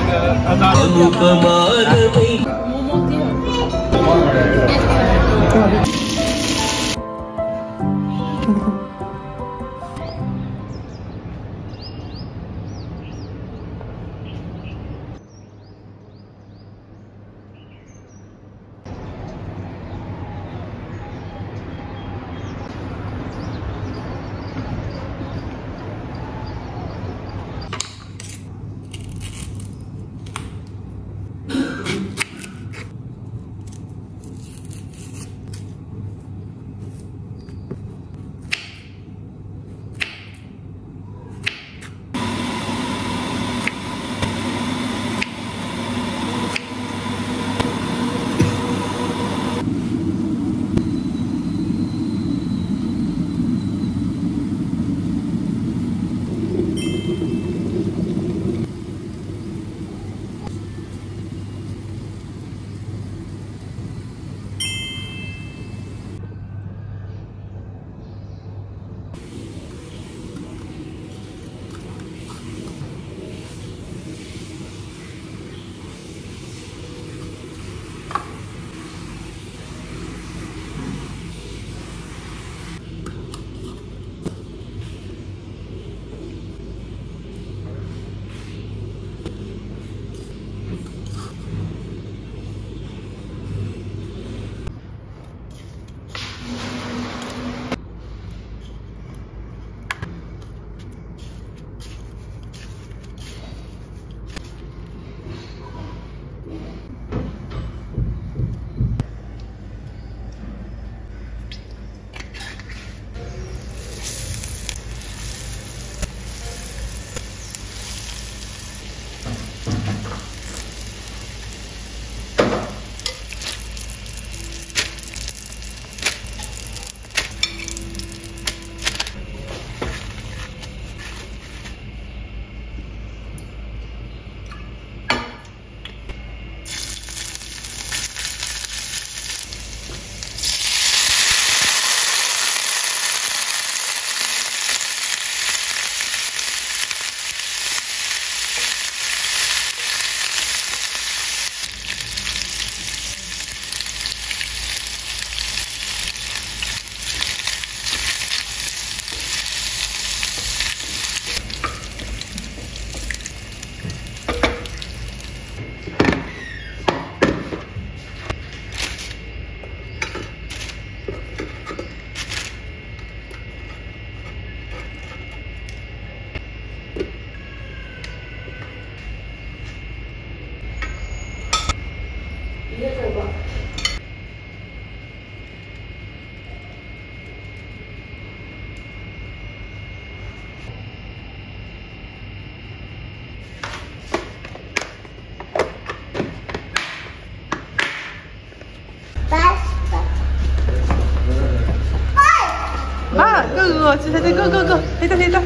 Go, go. Later.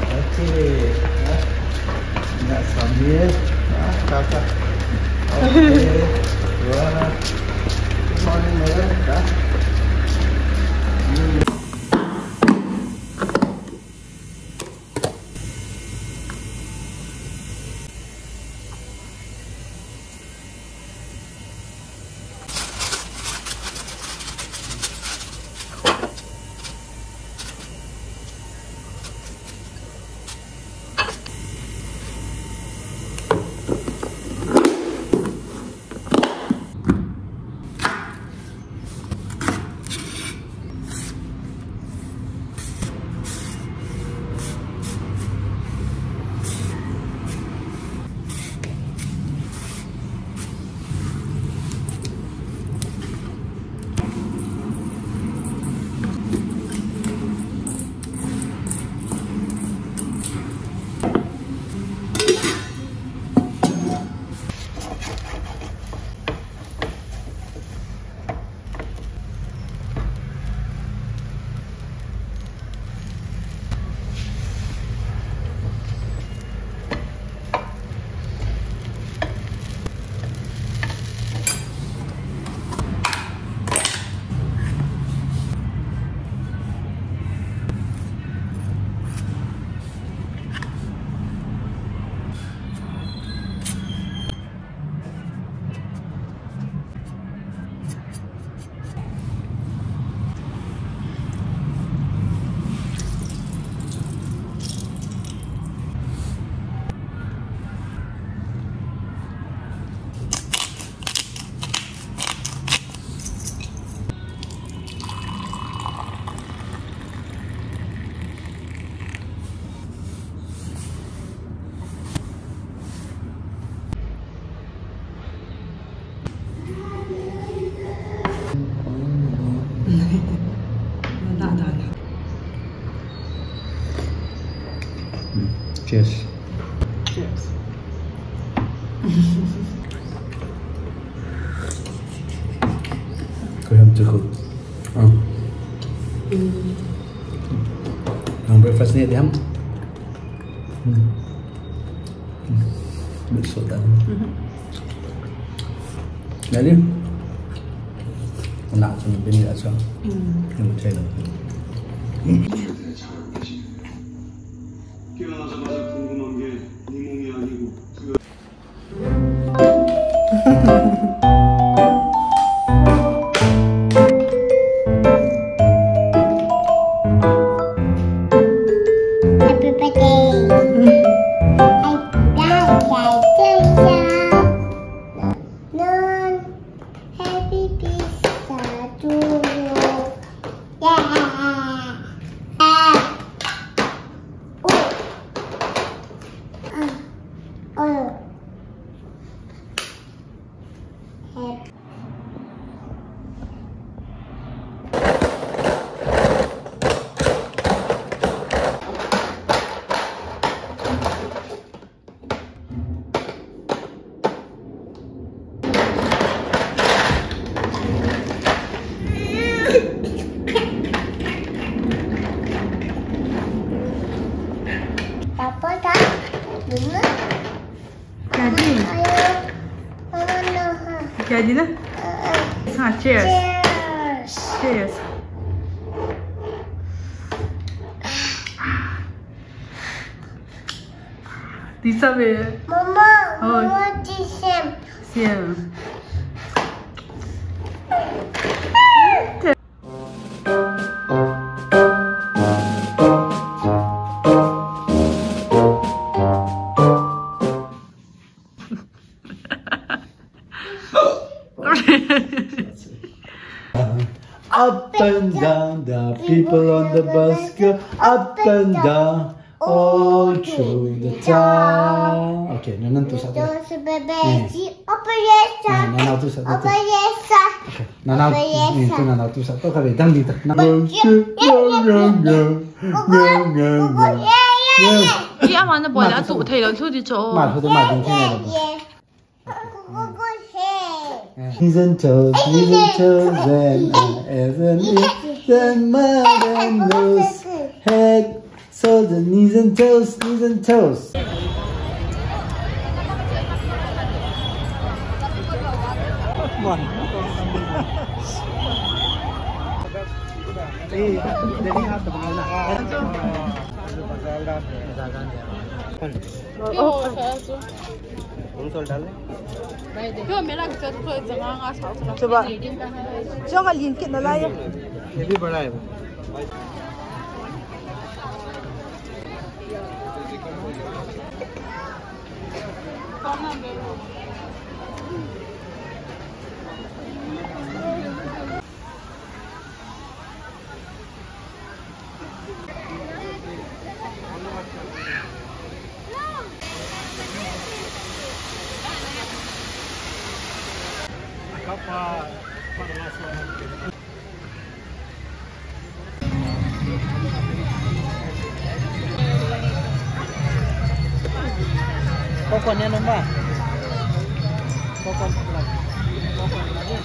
Okay. Nak sambil. Kakak. Okay. Wah. Good morning, Mother. Cheers. Cheers. Kau cukup. Yang breakfast ni dia bersotan. Jadi, nak cuma bini aja. Yang macam itu. 깨어나자마자 궁금한 게 네 몸이 아니고 Happy birthday. Happy pizza to you. Yeah. Papa tak dengar? Jadi. Ayo, mama nak. Jadi lah. Cheers. Cheers. Cheers. Đi sao về? Mama, Ôi. mama đi xem. Xem. Up and down, the people on the bus go up and down, all through the town. Okay, nananto satu. Terus bebeji, apa yesa? Nananto satu. Apa yesa? Nananto itu nananto satu kali dang di tak. Đi ăn mà nó bỏ lá tủ thầy nó thôi đi chỗ. Mà thôi mà đừng thế này đâu. Knees and toes, and heaven is and mother and nose, head, shoulders, knees and toes, knees and toes. Coba. Jangan linkit na layo. Lebih bड़ा है Pokoknya nombor. Pokok lagi. Pokok lagi.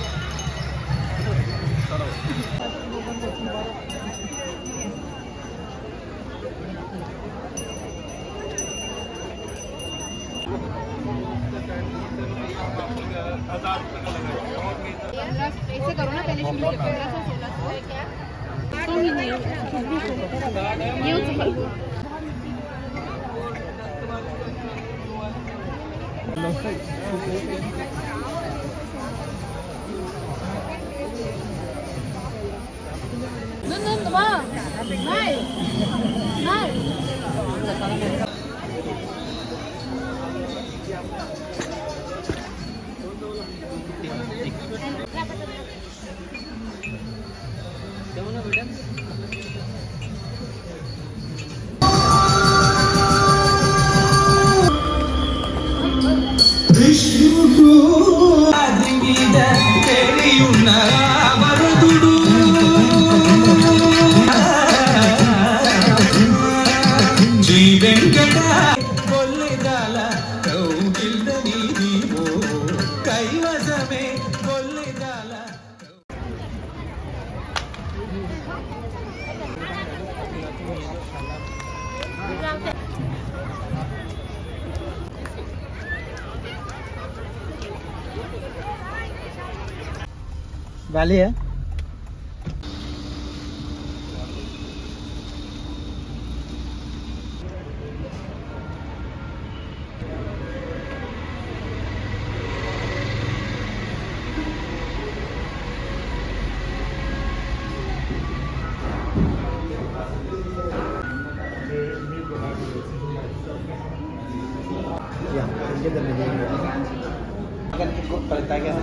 ऐसे करो ना पहले शुरू से 1516 है क्या? तो ही नहीं ये उस Nandun ba? Nay! Nay! Jeeve Venkata కొల్లెదాల కౌగిల్దని నీవో కైవసమే కొల్లెదాల वाली है ya kita akan ikut pertanyaan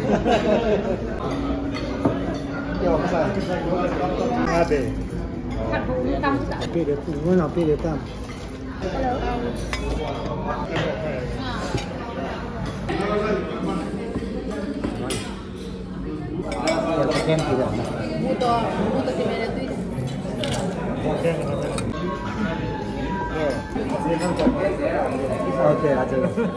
ya apa ada api dia tu mana api dia tam kan tidak mudah di mana tu oke aja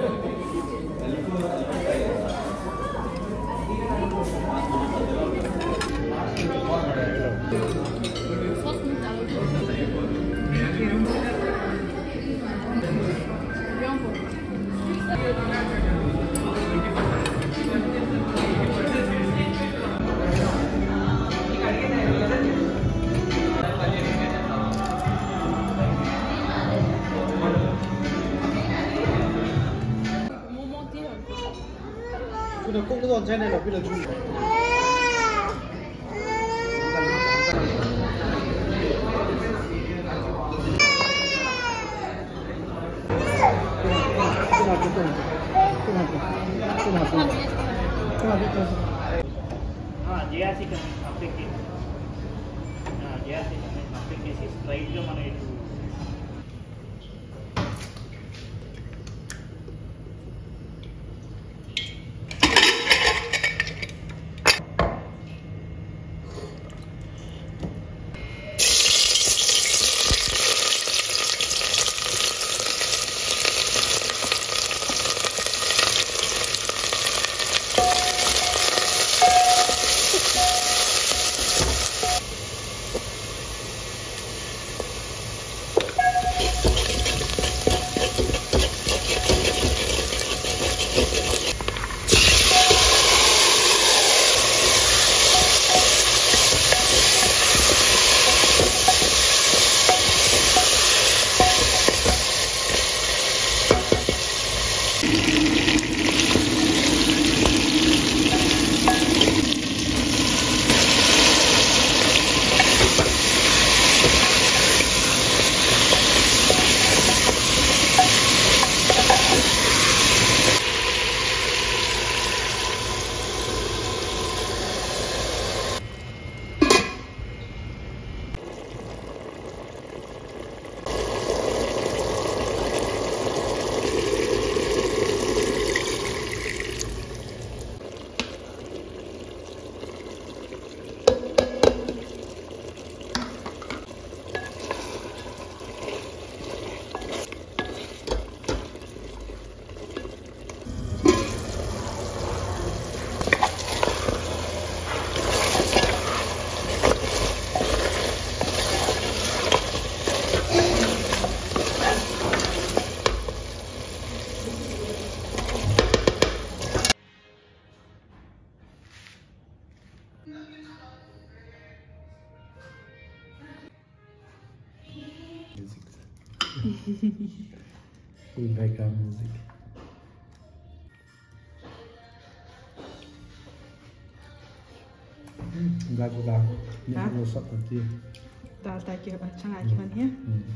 Sudah kok tuh channel tapi dah juga. JRC application. JRC application straight గా మనం ఇటు full background music. Gago. Ini rusak nanti. Dah tak kira macam mana ya?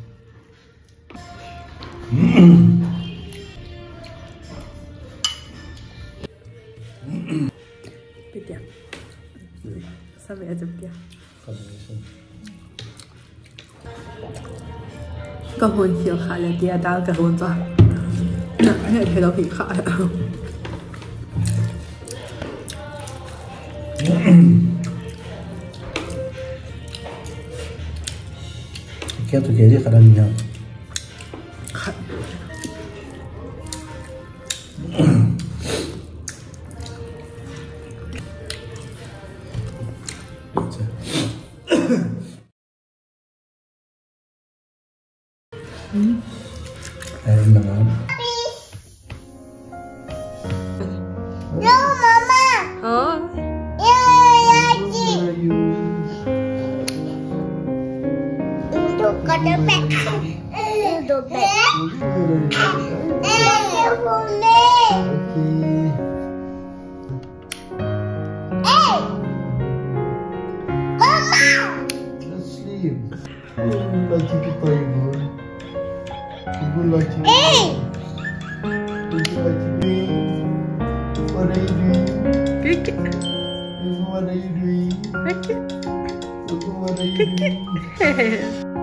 Betul. Sampai aja betul. Cái hồn chiều khá là tia đau cái hồn rồi. Này thấy nó bị khá là. क्या तो कह रही खड़ा नहीं है Enak. No, Mama. Oh. Lagi. Duduk kat depan. Duduk depan. Boleh. Mama. Let's sleep. Like kita ibu. Ibu like. Ibu like. What are you doing? Cricket. Ibu, what are you doing? Cricket. Ibu, what are you doing?